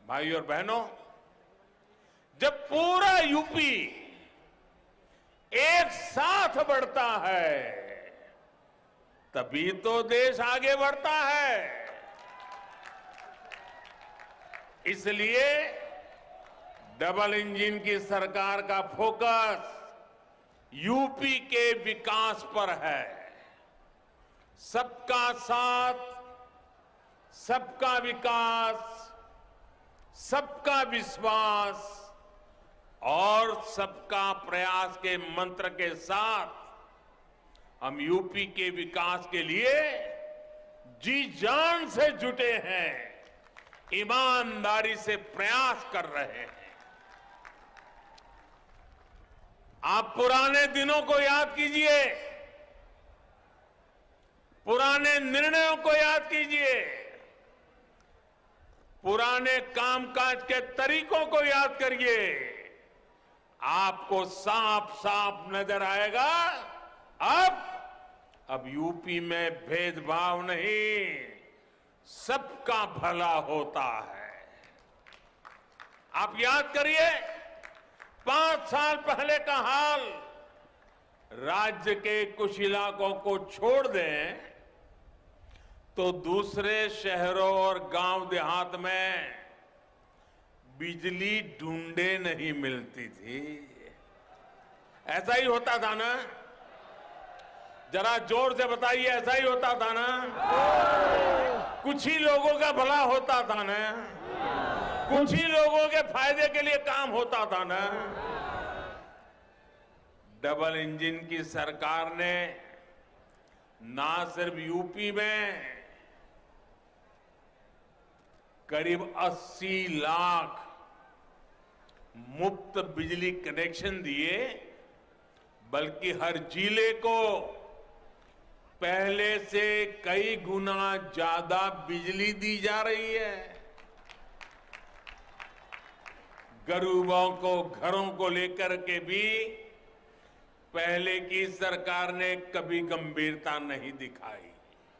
भाई और बहनों, जब पूरा यूपी एक साथ बढ़ता है तभी तो देश आगे बढ़ता है। इसलिए डबल इंजन की सरकार का फोकस यूपी के विकास पर है। सबका साथ, सबका विकास, सबका विश्वास और सबका प्रयास के मंत्र के साथ हम यूपी के विकास के लिए जी जान से जुटे हैं, ईमानदारी से प्रयास कर रहे हैं। आप पुराने दिनों को याद कीजिए, पुराने निर्णयों को याद कीजिए, पुराने कामकाज के तरीकों को याद करिए। आपको साफ साफ नजर आएगा अब यूपी में भेदभाव नहीं, सबका भला होता है। आप याद करिए 5 साल पहले का हाल। राज्य के कुछ इलाकों को छोड़ दें तो दूसरे शहरों और गांव देहात में बिजली ढूंढे नहीं मिलती थी। ऐसा ही होता था ना? जरा जोर से बताइए, ऐसा ही होता था ना? कुछ ही लोगों का भला होता था ना? कुछ ही लोगों के फायदे के लिए काम होता था ना? डबल इंजन की सरकार ने ना सिर्फ यूपी में करीब 80 लाख मुफ्त बिजली कनेक्शन दिए, बल्कि हर जिले को पहले से कई गुना ज्यादा बिजली दी जा रही है। गरीबों को घरों को लेकर के भी पहले की सरकार ने कभी गंभीरता नहीं दिखाई।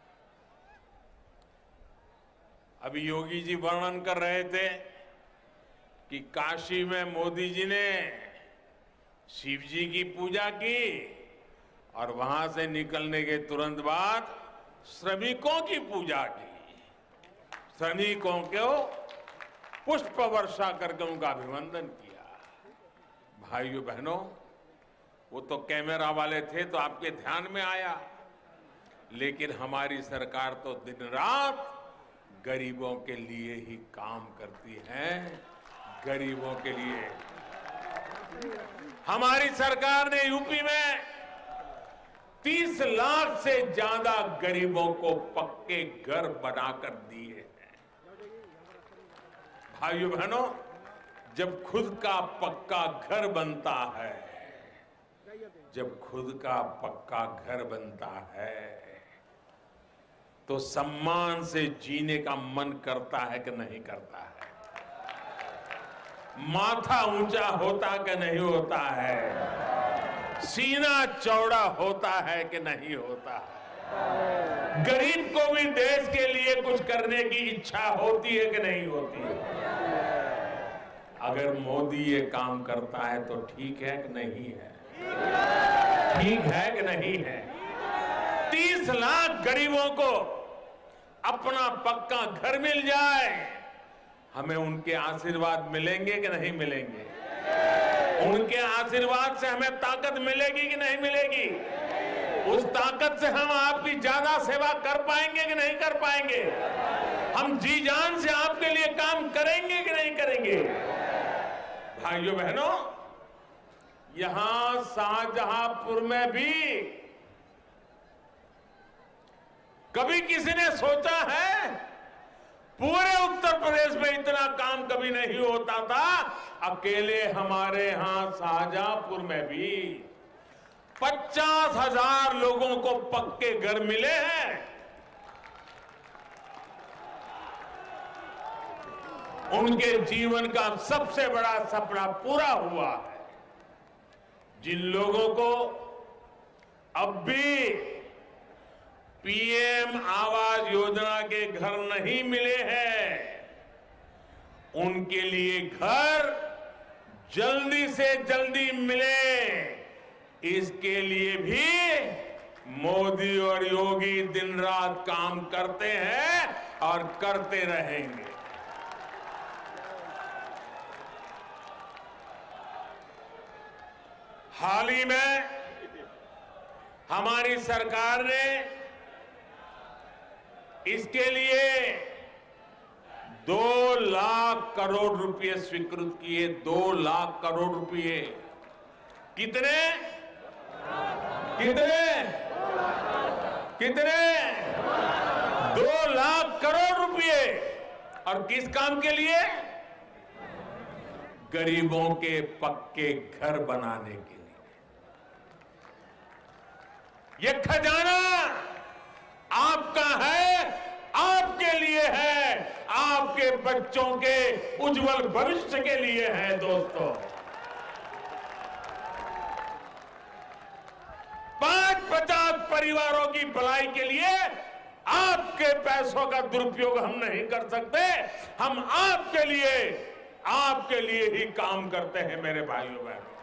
अभी योगी जी वर्णन कर रहे थे कि काशी में मोदी जी ने शिव जी की पूजा की और वहां से निकलने के तुरंत बाद श्रमिकों की पूजा की। श्रमिकों को पुष्प वर्षा करके उनका अभिवंदन किया। भाइयों बहनों, वो तो कैमरा वाले थे तो आपके ध्यान में आया, लेकिन हमारी सरकार तो दिन रात गरीबों के लिए ही काम करती है। गरीबों के लिए हमारी सरकार ने यूपी में 30 लाख से ज्यादा गरीबों को पक्के घर बनाकर दिए हैं। भाइयों बहनों, जब खुद का पक्का घर बनता है, जब खुद का पक्का घर बनता है तो सम्मान से जीने का मन करता है कि नहीं करता है? माथा ऊंचा होता कि नहीं होता है? सीना चौड़ा होता है कि नहीं होता है? गरीब को भी देश के लिए कुछ करने की इच्छा होती है कि नहीं होती है? अगर मोदी ये काम करता है तो ठीक है कि नहीं है? ठीक है कि नहीं है? 30 लाख गरीबों को अपना पक्का घर मिल जाए, हमें उनके आशीर्वाद मिलेंगे कि नहीं मिलेंगे? उनके आशीर्वाद से हमें ताकत मिलेगी कि नहीं मिलेगी? उस ताकत से हम आपकी ज्यादा सेवा कर पाएंगे कि नहीं कर पाएंगे? हम जी जान से आपके लिए काम करेंगे कि नहीं करेंगे? भाइयों बहनों, यहां शाहजहांपुर में भी कभी किसी ने सोचा है? पूरे उत्तर प्रदेश में इतना काम कभी नहीं होता था। अकेले हमारे यहां शाहजहांपुर में भी 50,000 लोगों को पक्के घर मिले हैं। उनके जीवन का सबसे बड़ा सपना पूरा हुआ है। जिन लोगों को अब भी पीएम आवास योजना के घर नहीं मिले हैं, उनके लिए घर जल्दी से जल्दी मिले, इसके लिए भी मोदी और योगी दिन रात काम करते हैं और करते रहेंगे। हाल ही में हमारी सरकार ने इसके लिए 2 लाख करोड़ रुपए स्वीकृत किए। 2 लाख करोड़ रुपए। कितने कितने कितने 2 लाख करोड़ रुपए। और किस काम के लिए? गरीबों के पक्के घर बनाने के लिए। ये खजाना आपका है, आपके लिए है, आपके बच्चों के उज्जवल भविष्य के लिए है। दोस्तों, 50 परिवारों की भलाई के लिए आपके पैसों का दुरुपयोग हम नहीं कर सकते। हम आपके लिए ही काम करते हैं मेरे भाइयों बहनों।